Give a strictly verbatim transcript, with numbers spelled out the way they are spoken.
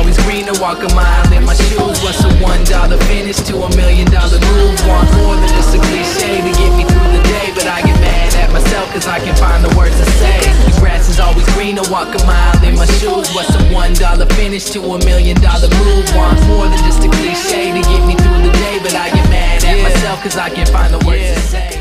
always greener, walk a mile in my shoes. What's a one dollar finish to a million dollar move? Want more than just a cliche to get me through the day, but I get mad at myself cause I can't find the words to say. The grass is always greener, walk a mile in my shoes. What's a one dollar finish to a million dollar move? Want more than just a cliche to get me through the day, but I get mad at myself cause I can't find the words to say.